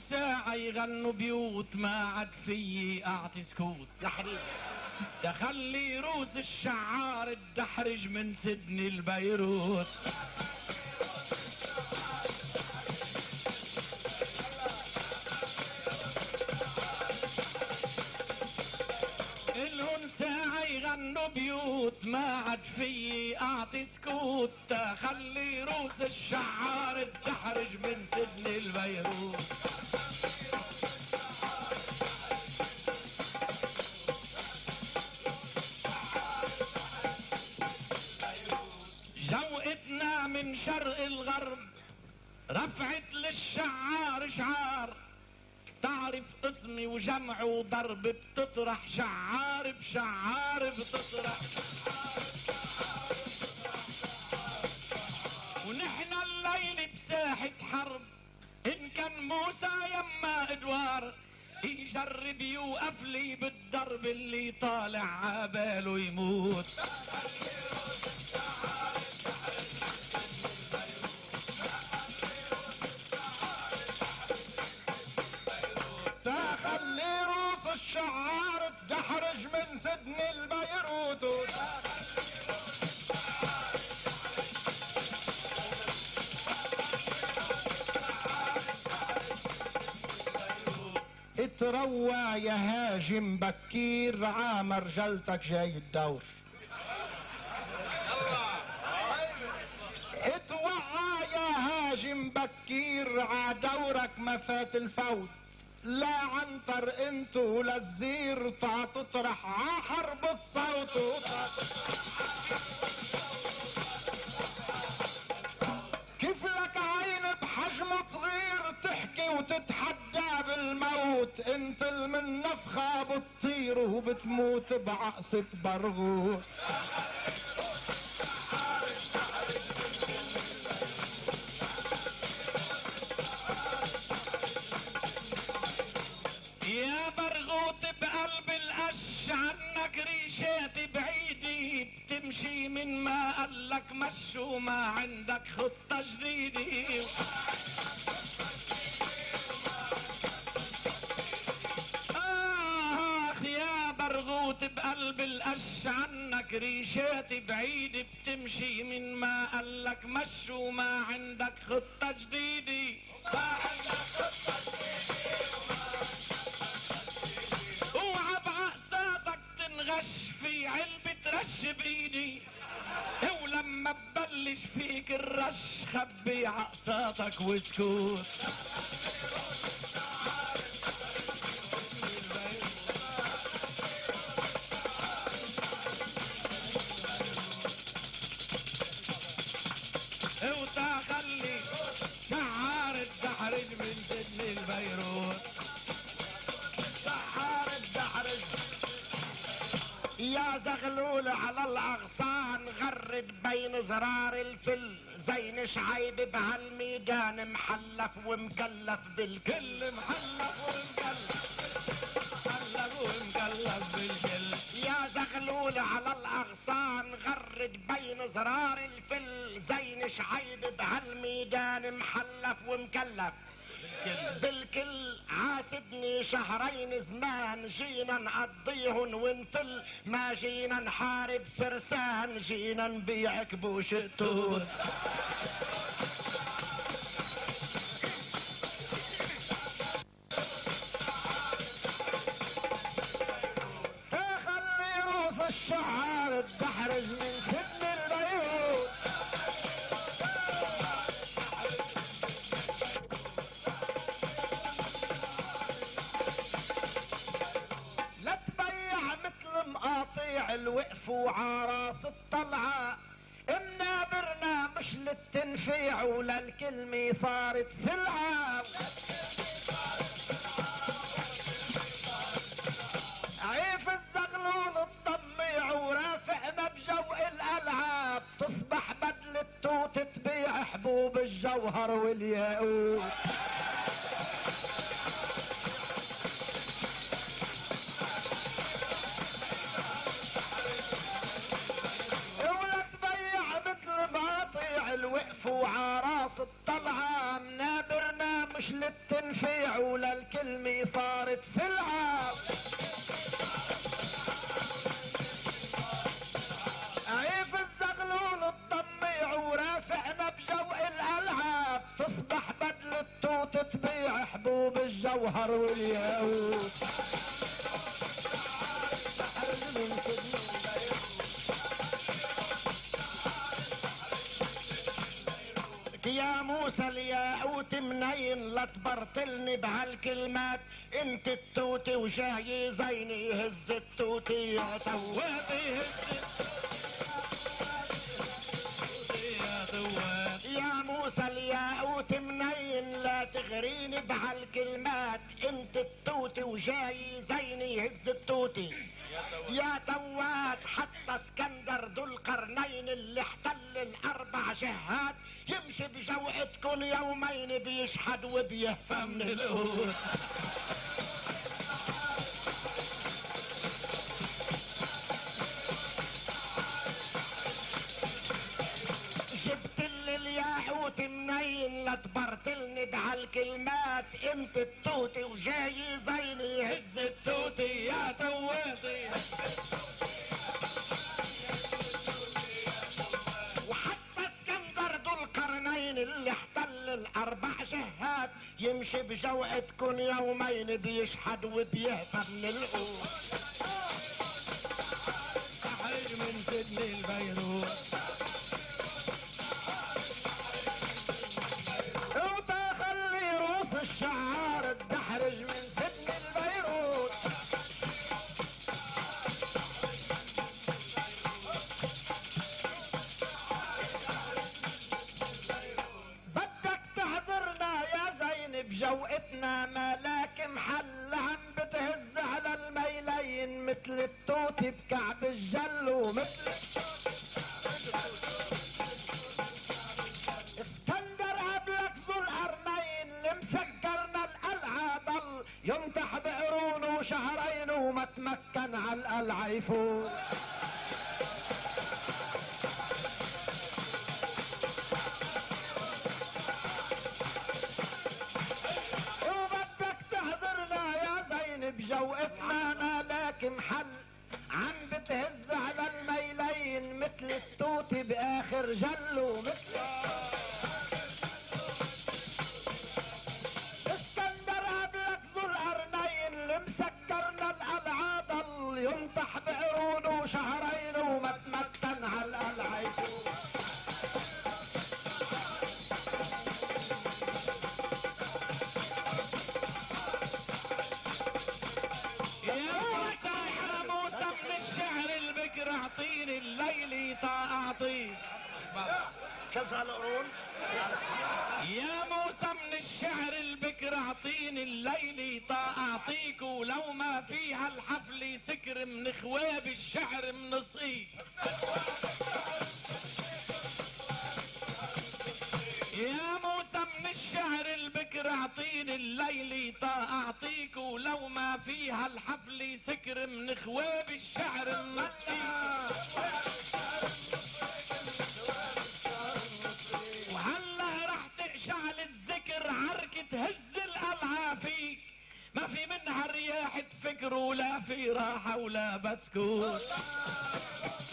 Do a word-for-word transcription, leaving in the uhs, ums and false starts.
ساعة يغنوا بيوت ما عاد فيي اعطي سكوت يا حبيبي تخلي روس الشعار الدحرج من سدني البيروت. الهن ساعة يغنوا بيوت ما عاد فيي اعطي سكوت تخلي روس الشعار الدحرج من سدني البيروت. جوقتنا من شرق الغرب رفعت للشعار شعار تعرف اسمي وجمع وضرب بتطرح شعار بشعار بتطرح ونحن الليل بساحة حرب ان كان موسى يما ادوار يجرب يوقف لي بالضرب اللي طالع عباله يموت. تخلي روس الشعار تدحرج من سدني البيروت. اتروى يا هاجم بكير عامر جلتك جاي الدور. اتوعى يا هاجم بكير عدورك ما فات الفوت لا عنتر انت ولا الزير طع تطرح ع حرب الصوت. كيف لك عين بحجم صغير تحكي وتتحدى بالموت انت من نفخة بتطير وبتموت بعقصة برغوت. يا برغوت بقلب القش عنك ريشات بعيدي بتمشي من ما قالك مش وما عندك خطة جديدة. آخ يا برغوت بقلب القش عنك ريشات بعيدة بتمشي من ما قالك مش وما عندك خطة جديدة. ما عندك خطة جديدة اوعى بعقصاتك تنغش في علبة رش بايدي ولما ببلش فيك الرش خبي عقصاتك واسكت. وتخلي شعار الدحرج من سدني البيروت. شعار الدحرج يا زغلول على الاغصان غرد بين زرار الفل زين شعيب بهالميدان محلف ومكلف بالكل. محلف ومكلف محلف ومكلف بالكل. يا زغلول على الاغصان غرد بين زرار الفل زين شعيب بهالميدان محلف ومكلف بالكل. بالكل عاسدني شهرين زمان جينا نقضيهن ونفل ما جينا نحارب فرسان جينا نبيع كبوش التوت. تخلي روس الشعار الدحرج من سدني البيروت. لا تبيع مثل مقاطيع الوقف وعراس الطلعة منابرنا مش للتنفيع ولا الكلمة صارت سلعة. عيف الزغلول الطميع ورافقنا بجوء الالعاب تصبح بدل التوت تبيع حبوب الجوهر والياقوت. ولا تبيع مثل مقاطيع الوقف وعراس الطلعة منابرنا مش مثل التنفيع ولا الكلمة صارت سلعة. عيف الزغلول الضميع ورافعنا بجوء الالعاب، تصبح بدل التوت تبيع حبوب الجوهر والياقوت. يا موسى الياقوت منين لا تبرطلني بهالكلمات، انت التوتي وجاي زيني يهز التوتي يا تواتي يا موسى الياقوت منين لا تغريني بهالكلمات، انت التوتي وجاي زيني يهز التوتي يا توات. حتى اسكندر ذو القرنين اللي احتل الاربع جهات يمشي بجوقتكن يومين بيشحد وبيهفى من القوت. جبت لي الياقوت منين لا تبرطلني بهالكلمات، انت التوتي وجاي زيني يهز التوتي يا تواتي. وحتى اسكندر ذو القرنين اللي احتل الاربع جهات يمشي بجوقتكن يومين بيشحد وبيهفى من القوت. احرج من سجن البيروت وبخلي روس الشعار الدحرج من سجن البيروت. بدك تحضرنا يا زين بجوقتنا ملاك محل، عم بتهز على الميلين مثل التوت بكعب الجل ومثل اسكندر قبلك ذو القرنين اللي مسكرنا القلعة ضل يمتح بقرونه شهرين وما تمكن على القلعة يفوت. وبدك تحضرنا يا زين بجوقتنا ملاك محل، عم بتهز على الميلين مثل التوت باخر جل ومثل اسكندر قبلك ذو القرنين اللي مسكرنا القلعة ضل يمتح بقرونه شهرين وما تمكن على القلعة يفوت. يا موسى من الشعر البكر اعطيني الليل طا اعطيك. شوف هالقرون يا موسى من الشعر البكر اعطيني الليل طا اعطيك، ولو ما فيها الحفل سكر من خواب الشعر منصيك. يا موسى من الشعر البكر اعطيني الليل طا اعطيك، ولو ما فيها الحفل سكر من خواب الشعر منصيك. وهلا رح تقشعل الذكر عركة تهز القلعة فيك، ما في منها رياحة فكر ولا في راحة ولا بسكوت.